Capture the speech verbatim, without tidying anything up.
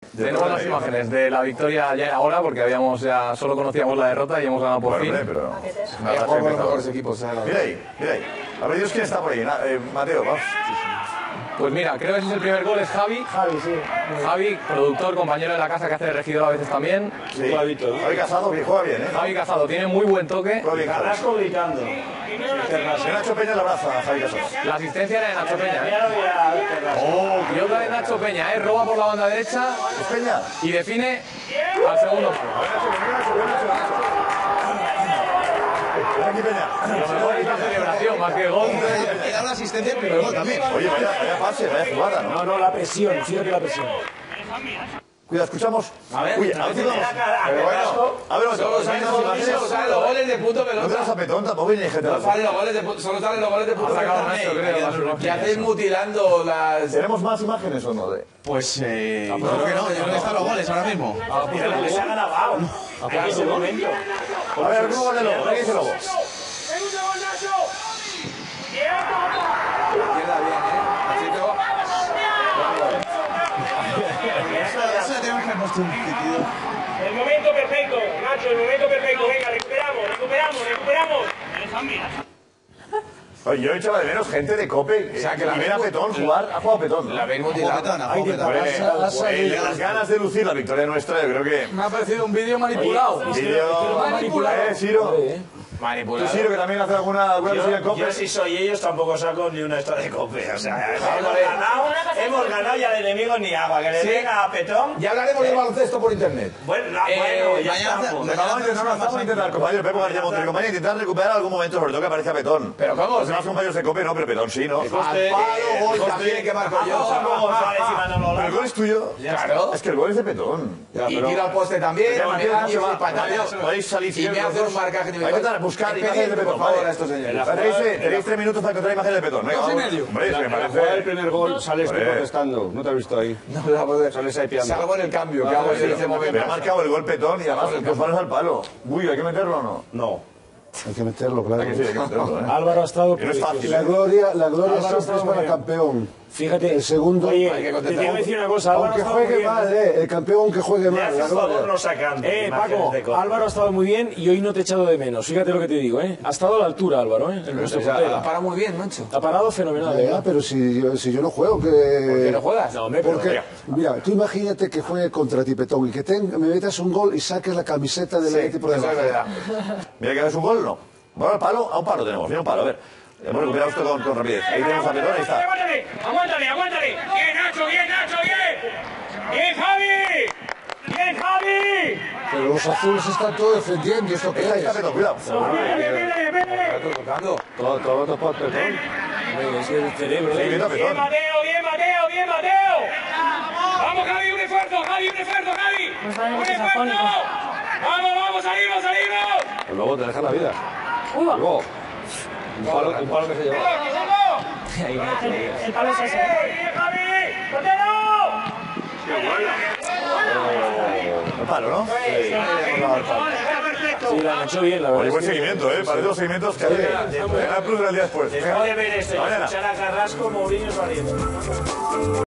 Tenemos las imágenes de la victoria, ya era hora, porque habíamos ya solo conocíamos la derrota y hemos ganado por fin. Pero... Jugamos los mejores equipos. Mira ahí, mira ahí. A ver, Dios, ¿quién está por ahí? Eh, Mateo, vamos. Pues mira, creo que ese es el primer gol, es Javi. Javi, sí. Javi, productor, compañero de la casa que hace de regidor a veces también. Sí. Javi Casado, que juega bien, ¿eh? Javi Casado, tiene muy buen toque. Juega bien, Carrasco gritando. Nacho Peña la abraza a Javi Casado. La asistencia era de Nacho Peña, ¿eh? Míralo ya. Oh, y otra de Nacho Peña, ¿eh? Roba por la banda derecha ¿Es Peña? y define al segundo palo. Aquí Peña. Lo mejor es la celebración, más que el gol. Y da una asistencia el primer gol también. Oye, vaya, vaya pase, vaya jugada, ¿no? No, no, la presión, fíjate la presión. Cuidado, escuchamos. A ver, Uy, a ver si vamos. Pero bueno, A ver, Solo salen los goles, solo salen los goles de punto No te pelota. vas a petón, tampoco viene gente. No salen los goles de punto, solo salen los goles de punto Ha sacado pelota. Nacho, creo, ¿Qué hacéis mutilando las...? ¿Tenemos más imágenes o no? De... Pues eh, yo creo que no, yo creo que están los goles ahora mismo. Pero se ha grabado. En ese momento. A ver, ¿cómo va de Lobo? ¿Qué dice Lobo? Queda bien, ¿eh? Machito. Eso le tenemos que haber puesto un pitido. El momento perfecto, Nacho, el momento perfecto. Venga, recuperamos, recuperamos, recuperamos. Oye, yo echaba de menos gente de Cope. O sea, que la vera Petón jugar, ha jugado Petón. La habéis mutilado. De las ganas de lucir la victoria nuestra, yo creo que... me ha parecido un vídeo manipulado. Vídeo... Manipulado. Eh, Ciro. Tú, Manipulado. Ciro, que también hace alguna, alguna cosilla en Yo, Cope. yo si soy ellos tampoco saco ni una esta de cope. O sea, hemos vale. ganado, hemos ganado y al enemigo ni agua. Que le Sí. den a Petón. Ya hablaremos del baloncesto por internet. Bueno, no, Eh, bueno, ya mañana- estamos. Vamos a intentar, vamos a intentar, compañero Pepo García Montero, compañero, intentar recuperar algún momento, sobre todo que aparezca Petón. Pero ¿cómo? Los demás compañeros de Cope no, pero Petón sí, ¿no? Al palo, gol también que marco yo. Pablo González y Manolo Pero el Lama. gol es tuyo. Claro. Es que el gol es de Petón. Y tiro al poste también. Ya, me Mateo, da Nacho, y va, pataleo. Mateo, podéis salir, Y me los hace un dos. marcaje Hay que intentar buscar imágenes de por Petón, favor vale. a estos señores. Tenéis, tenéis tres minutos para encontrar imágenes de Petón. Venga, Dos y vamos. medio. Hombre, es que me La jugada del parece... primer gol sales tú Hombre. protestando. ¿No te has visto ahí? No voy a poder. Sales ahí piando. Salgo en el cambio que hago en ese momento. Me ha marcado el gol Petón y además dos manos al palo. Uy, ¿hay que meterlo o no? No. Hay que meterlo, claro. Hay que sí, hay que meterlo, ¿eh? Álvaro ha estado... Que no es fácil, La ¿eh? gloria, la gloria Álvaro siempre es está muy para bien. campeón. Fíjate, El segundo, oye, Hay que te contestar. tengo que decir una cosa. Álvaro aunque ha estado muy juegue bien. mal, eh, el campeón que juegue Le mal, haces la favor gloria. no sacando Eh, imágenes Paco, de cope. Álvaro ha estado muy bien y hoy no te he echado de menos. Fíjate lo que te digo, ¿eh? Ha estado a la altura, Álvaro, ¿eh? En nuestro portero. Para muy bien, Nacho. Ha parado fenomenal, Venga, ¿eh? pero si yo, si yo no juego, que... ¿Por qué no juegas? No, hombre, pero... Porque, mira, tú imagínate que juegue contra ti, Petón, y que ten- me metas un gol y saques la camiseta del Atleti por Eso es debajo. verdad. Mira que haces un gol, no. Bueno, al palo, a un palo tenemos, mira un palo, a ver. Hemos recuperado esto con, con rapidez. Ahí tenemos a Petón, ahí está. Aguántale, aguántale, aguántale. Bien, Nacho, bien, Nacho, bien. Bien, Javi. Bien, Javi. Pero los azules están todos defendiendo, ¿esto qué Ahí está es? Petón, cuidado. Bien, bien, bien, bien. Tocando. Todo, todo, todo, Petón. Es que el cerebro, Sí, ¿eh? mira Bien, Petón. Mateo, bien, Mateo, bien, Mateo. Vamos, Javi, un esfuerzo, Javi, un esfuerzo, Javi. Un esfuerzo. Vamos, vamos, salimos, salimos. Luego te deja la vida. Luego. Un palo, un palo que se lleva. ¡Vamos, vamos! El palo es ese. ¡Bien, Javi! ¡Mateo! El palo, ¿no? Sí, la han hecho bien, la Oye, verdad. buen es que- seguimiento, ¿eh? Parece los seguimientos que hace Canal Plus del día después. Después de ver esto y Mañana. escuchar a Carrasco, Mourinho es valiente.